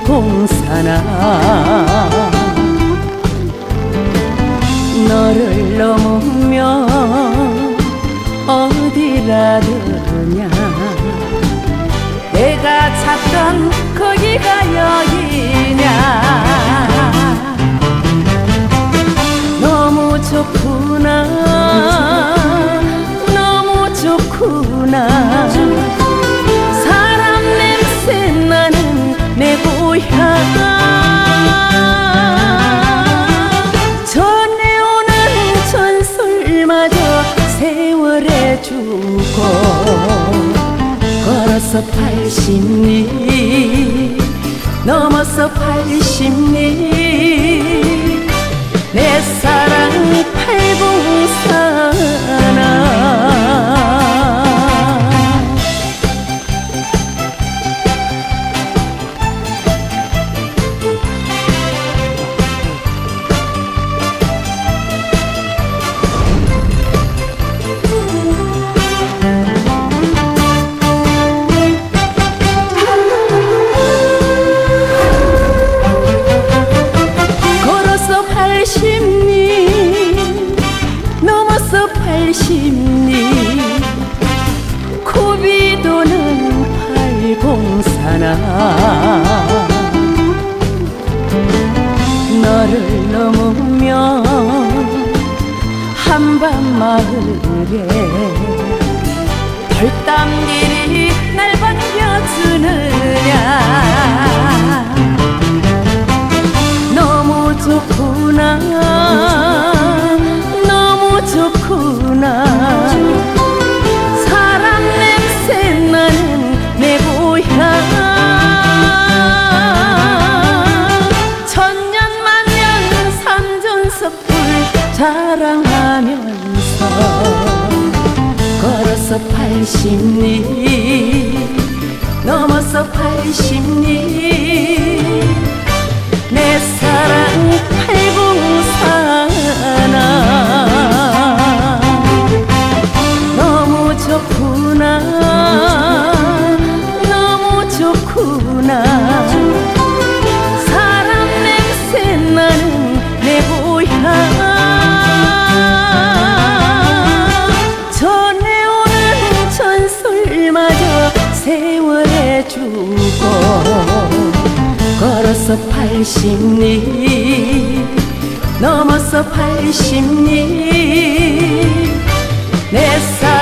봉사나 너를 넘으면 어디라더냐 내가 찾던 거기가 여기냐 너무 좋구나 너무 좋구나 사람 냄새 나는 내 고향 전해오는 전설마저 세월에 주고 걸어서 80리 넘어서 80리 내 사랑 팔봉사나 넘어서 80리 고비 도는 팔봉사나 너를 넘으면 한밤마을에 벌땀길이 날 반겨주느냐 너무 좋구나 너무 좋구나 사람 냄새 나는 내 고향 천년만년 삼존석불 자랑하면서 걸어서 80리 넘어서 80리 내 사랑 팔봉사나 너무 좋구나 너무 좋구나 사람 냄새 나는 내 고향 전해오는 전설마저 세월에 주고 걸어서 80리 넘어서 80리 내 사랑